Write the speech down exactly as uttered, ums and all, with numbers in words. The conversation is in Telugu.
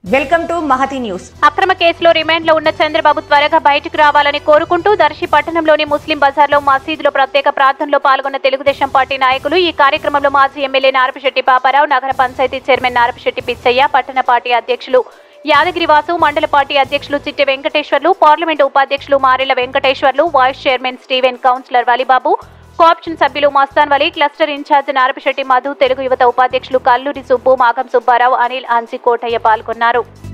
Welcome to Mahathi news. అక్రమ కేసులో రిమాండ్ లో ఉన్న చంద్రబాబు త్వరగా బయటకు రావాలని కోరుకుంటూ దర్శి పట్టణంలోని ముస్లిం బజార్లో మసీదులో ప్రత్యేక ప్రార్థనలో పాల్గొన్న తెలుగుదేశం పార్టీ నాయకులు. ఈ కార్యక్రమంలో మాజీ ఎమ్మెల్యే నారపశెట్టి పాపారావు, నగర పంచాయతీ చైర్మన్ నారపశెట్టి పిచ్చయ్య, పట్టణ పార్టీ అధ్యక్షులు యాదగిరివాసు, మండల పార్టీ అధ్యక్షులు చిట్టె వెంకటేశ్వర్లు, పార్లమెంటు ఉపాధ్యక్షులు Marela Venkateswarlu, vice chairman Steven, councillor Valibabu, cooption సభ్యులు మస్తాన్ వలి, క్లస్టర్ ఇన్ఛార్జ్ నారపశెట్టి మధు, తెలుగు యువత ఉపాధ్యక్షులు కల్లూరి సుబ్బు, మాగం సుబ్బారావు, అనిల్, ఆన్సి కోటయ్య పాల్గొన్నారు.